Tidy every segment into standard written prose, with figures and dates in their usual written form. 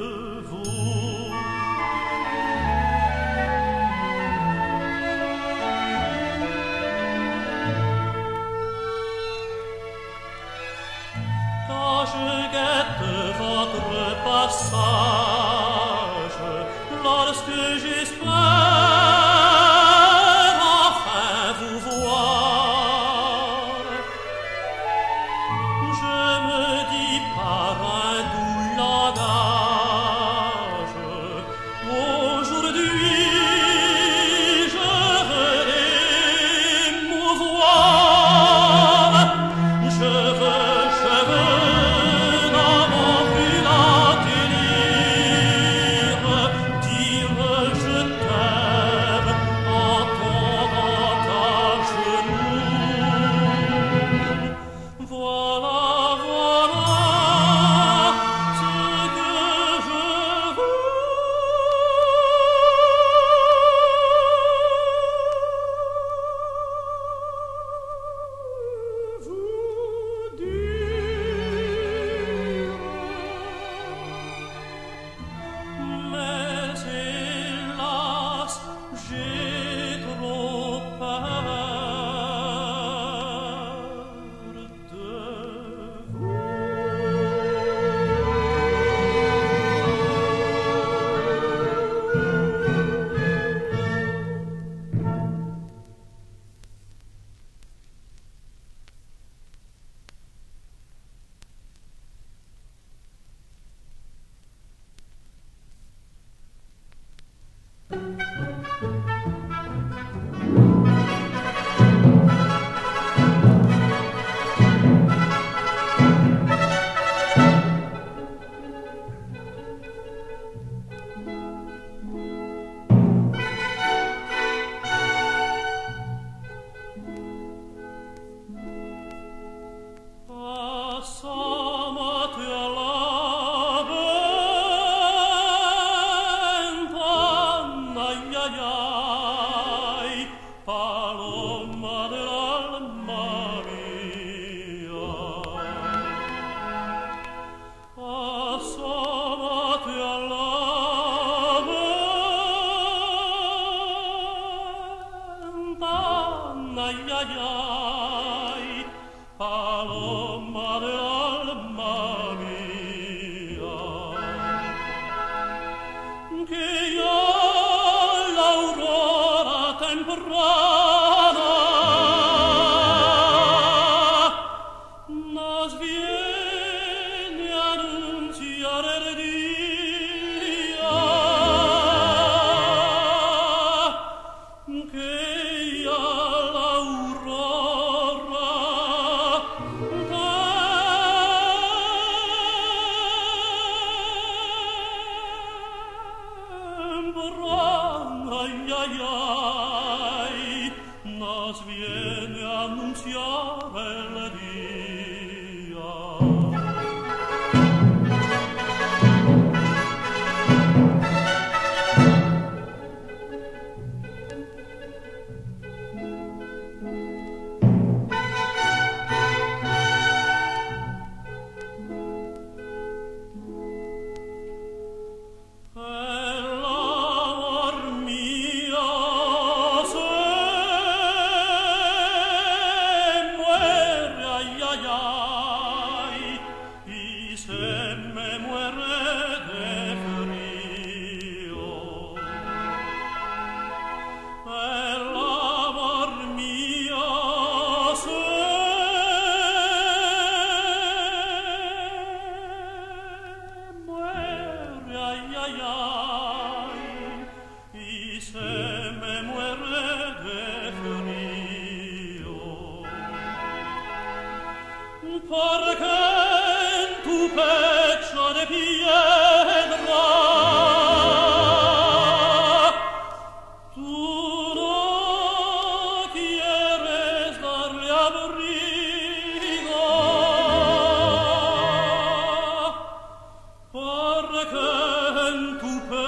vous. Quand je guette votre passage, lorsque j'espère enfin vous voir, je me dis par un doux langage, aujourd'hui je veux émouvoir, je veux dans mon brûlant délire dire je t'aime en tombant à genoux. Voilà, voilà ce que je veux vous dire. Mais hélas, j'ai trop peur de vous. Asomate alla ventana, ai ai ai, paloma dell'alma mia. Asomate alla ventana, ai ai ai, paloma dell'alma mia, che io l'aurora temprana nos viene annunziare il dia, che io l'aurora ai ai ai, nos viene annunziare il dia. L'amor mio se muere, ai ai ai, y se me muere de frío. L'amor mio se muere, ai ai ai, y se me muere de frío. Porque en tu pecho de piedra tú no quieres darle abrigo, porque en tu pecho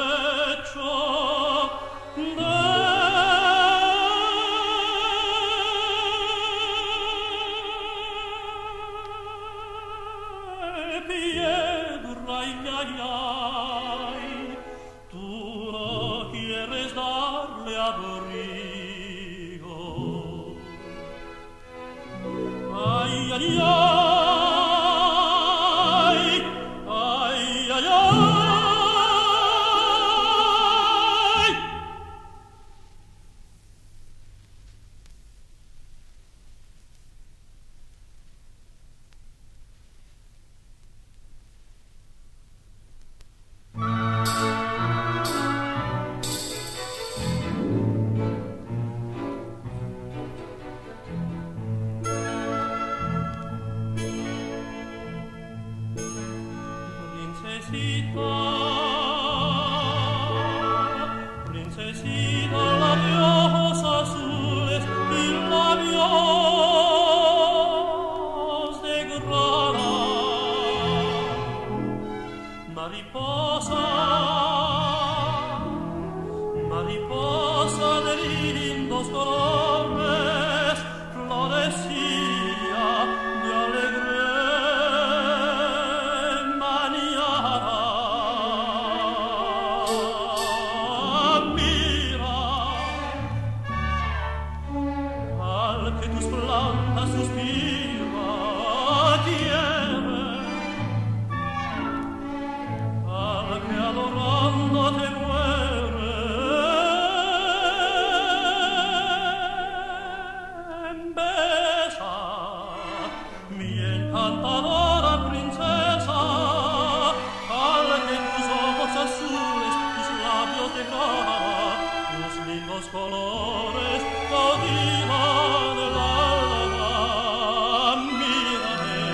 colores caudivan el alma. Mírame,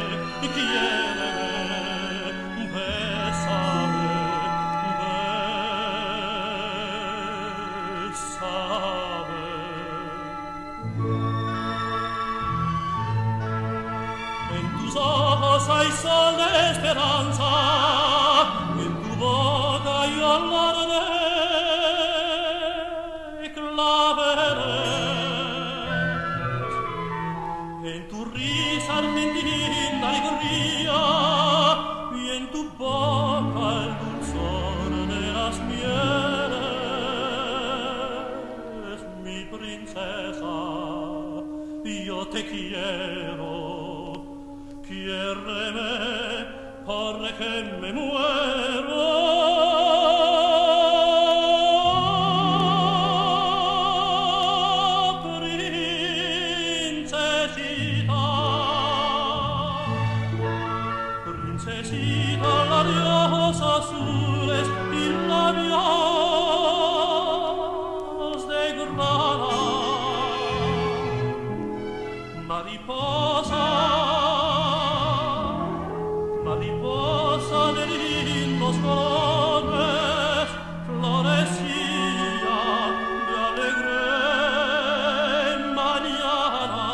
quiéreme, bésame, bésame. En tus ojos hay sol de esperanza, en tu boca hay olor de claveles, en tu risa argentina alegría, y en tu boca el dulzor de las mieles. Mi princesa, yo te quiero. Quiéreme, porque me muero. Princesita, princesita, labios azules y labios de grana. Mariposa, mariposa de lindos colores, florecía de alegre mañana.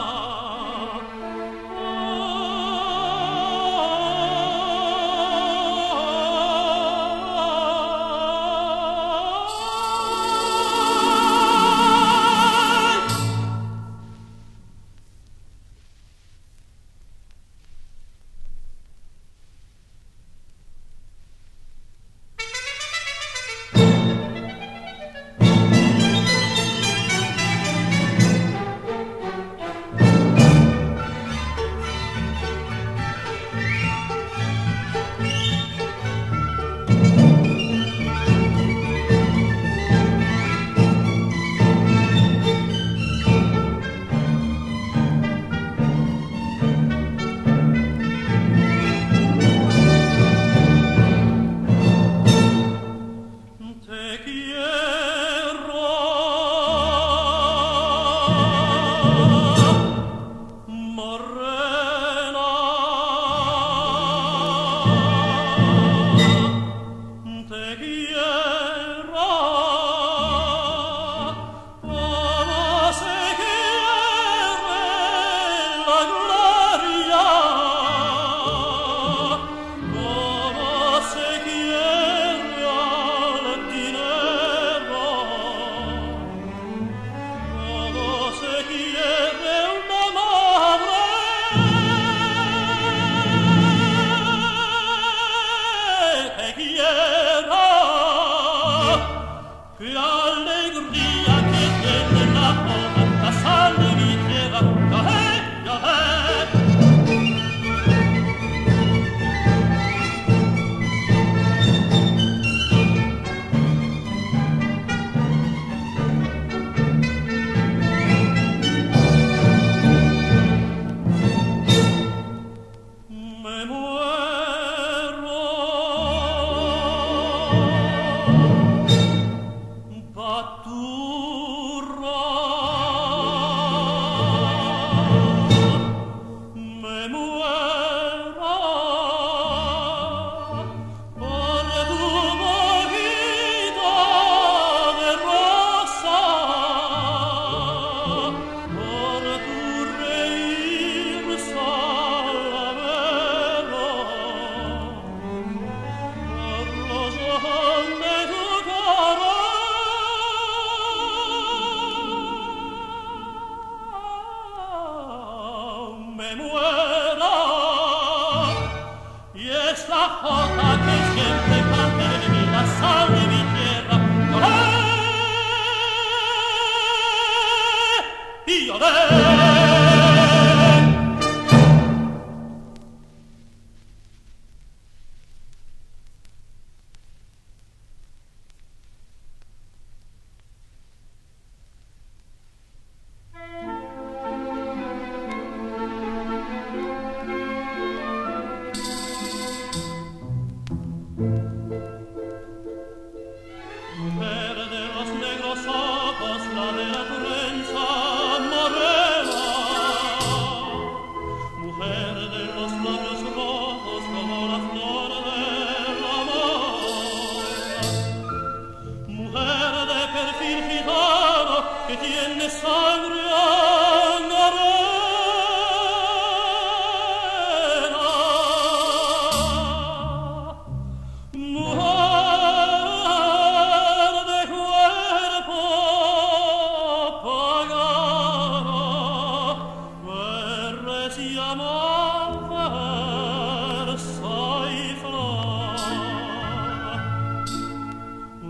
Quiero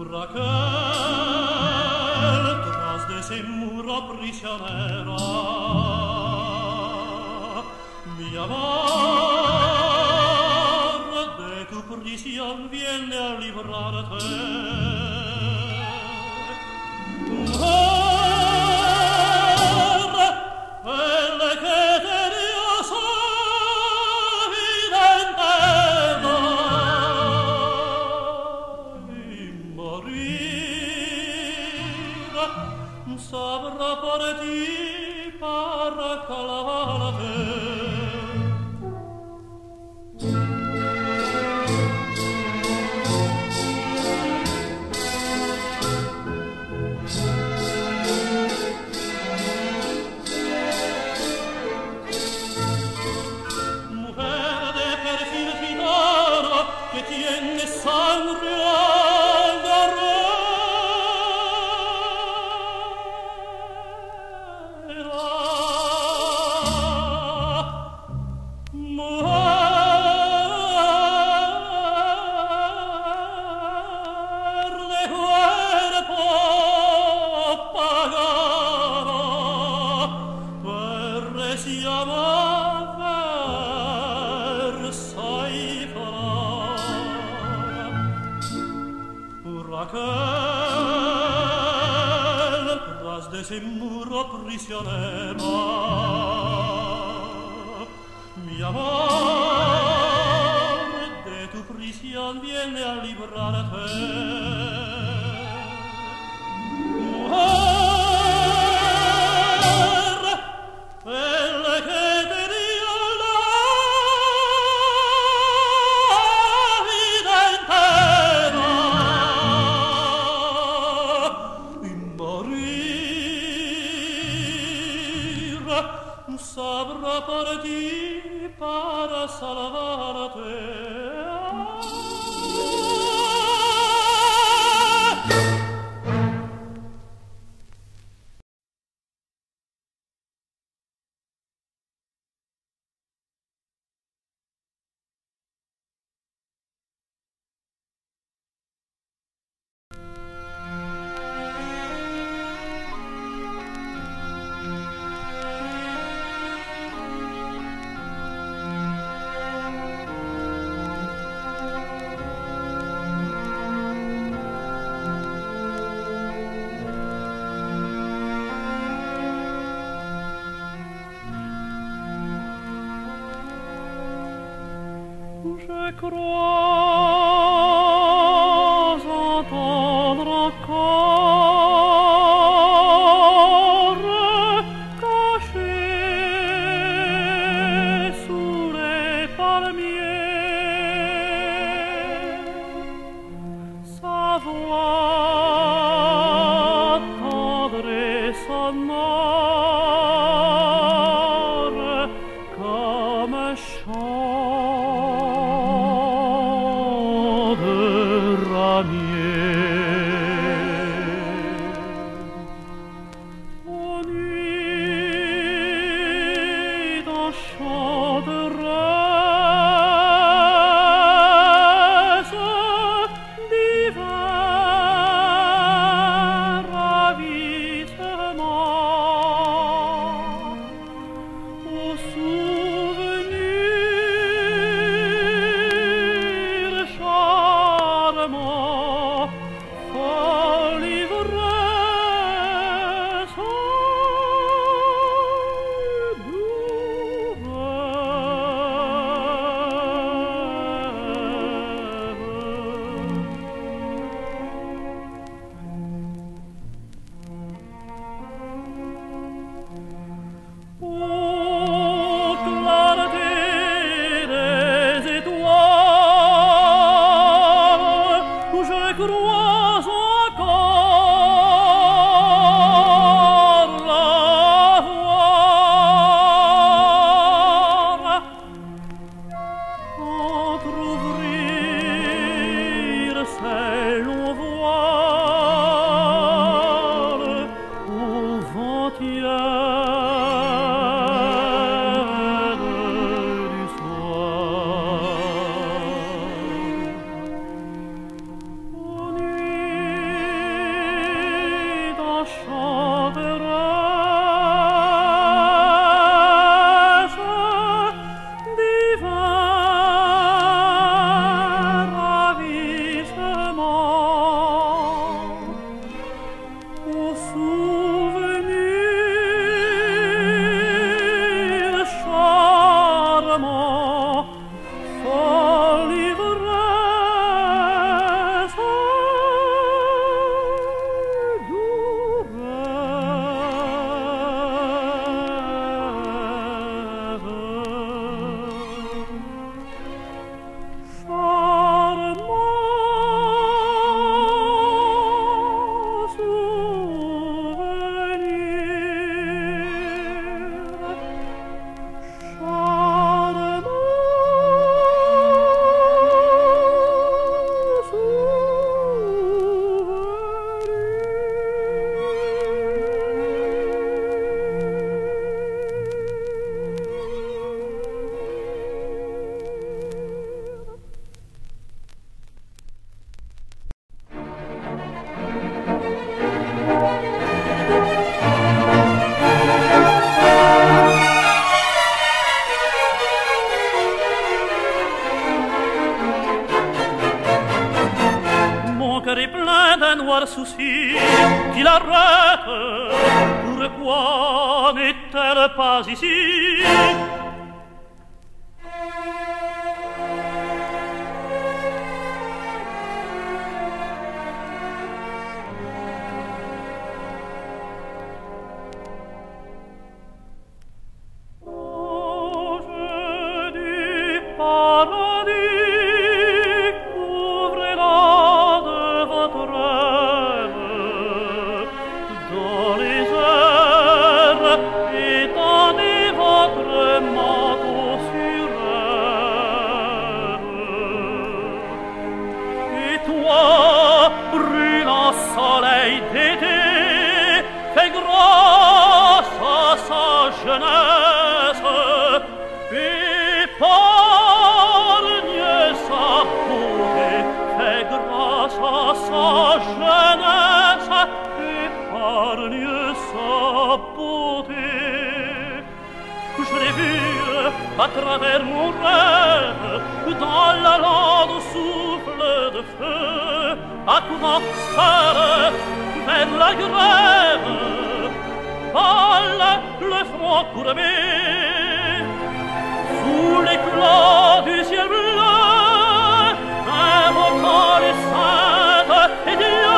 Raquel, tras de ese muro prisionera, mi amor de tu prisión viene a librarte. Sabrà por ti para calarte. Mujer de perfil gitano que tiene sangre Raquel, tras de ese muro prisionero, mi amor de tu prisión viene a librarte. Mujer, el que te dio la vida entera y morir, sabrá por ti para salvarte. Je crois entendre encore caché sous les palmiers sa voix tendre et sonore comme un chant aux nuits d'enchanteresse divers ravissement, aux souvenirs charmants, folle ivresse doux rêve. Ô clarté des étoiles, où je crois encore la voir entr'ouvrir ses longs voiles au vent tiède du soir. Aux nuits Mon cœur est plein d'un noir souci qui l'arrête. Pourquoi n'est-elle pas ici? À travers mon rêve, dans la lande au souffle de feu, accourant seul vers la grève, pâle, le front courbé, sous l'éclat du ciel bleu, invoquant les saintes et Dieu.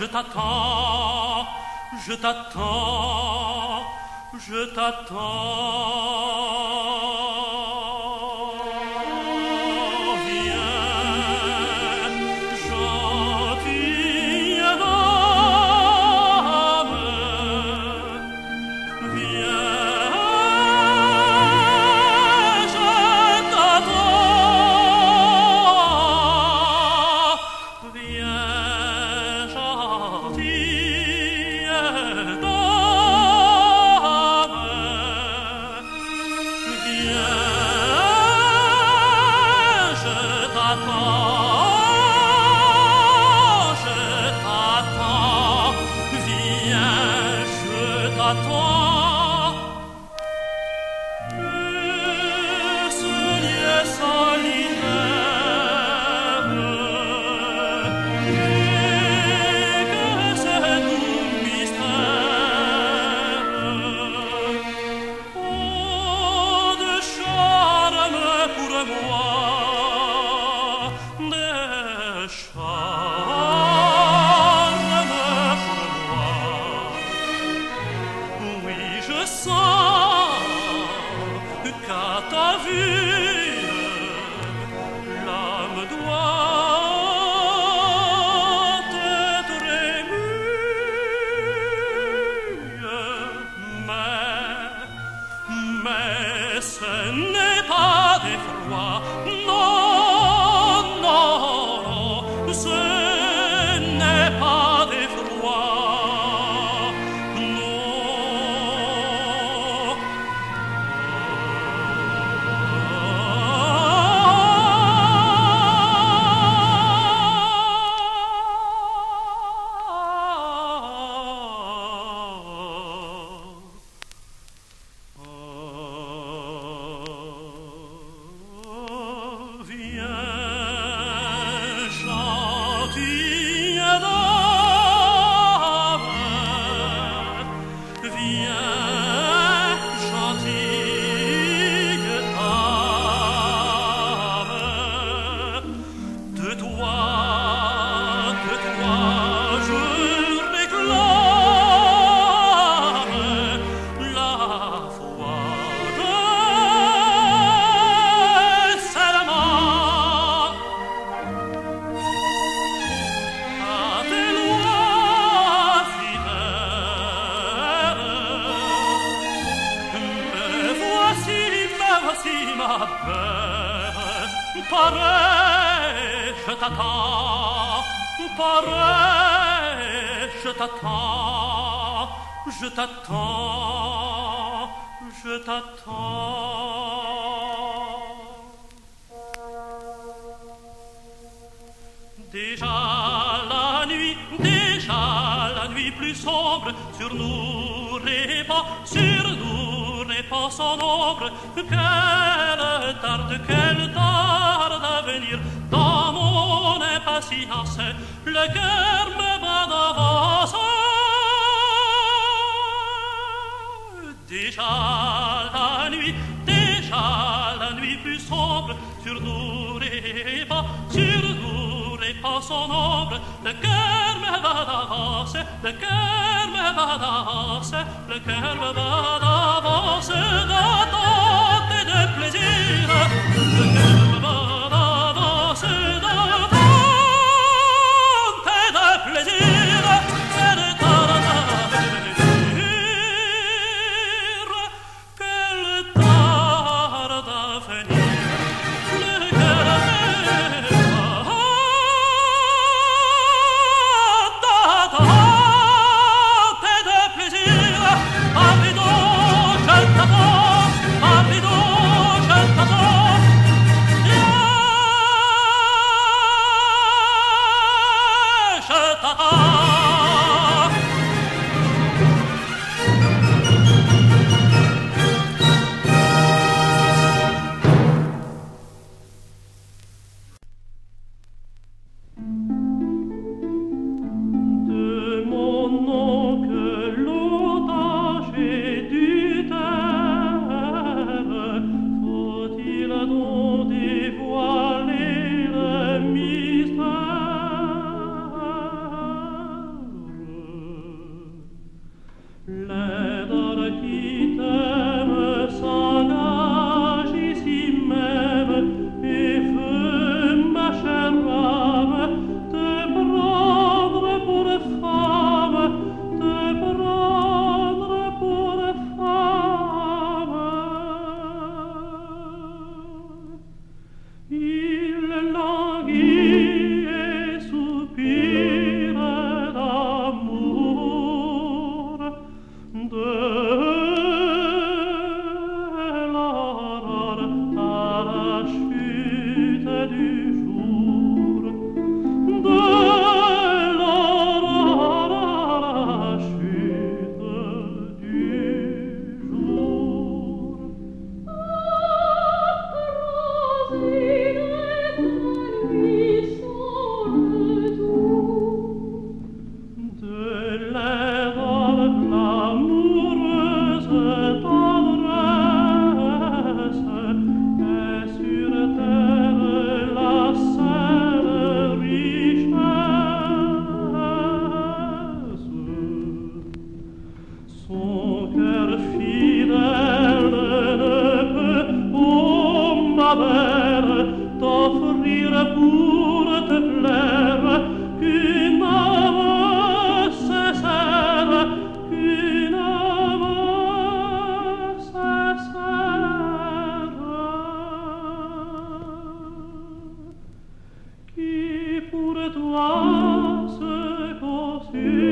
t'attends, je t'attends, je t'attends. Pareil, je t'attends, pareil, je t'attends, je t'attends, je t'attends. Déjà la nuit plus sombre sur nous répand son ombre. Qu'elle tarde à venir dans mon impatience, le cœur me bat d'avance. Déjà la nuit plus sombre sur nous répand son ombre. Le cœur me bat d'avance, le cœur me bat d'avance, le cœur me bat d'avance, d'attente et de plaisir. Le cœur me bat d'avance, d'attente et de plaisir, et de tarde à venir, qu'elle tarde à venir. Le cœur me Yeah! Plaideur qui t'aime s'engage ici même et veut, ma chère âme, te prendre pour femme, te prendre pour femme. Il languit et soupire d'amour, de l'aurore à la chute du jour, de l'aurore à la chute du jour. De l'erreur l'amoureuse tendresse est sur terre la seule richesse. Son cœur fidèle ne peut, ô ma belle, t'offrir pour te plaire qu'une âme sincère, qu'une âme sincère, qui pour toi se consume.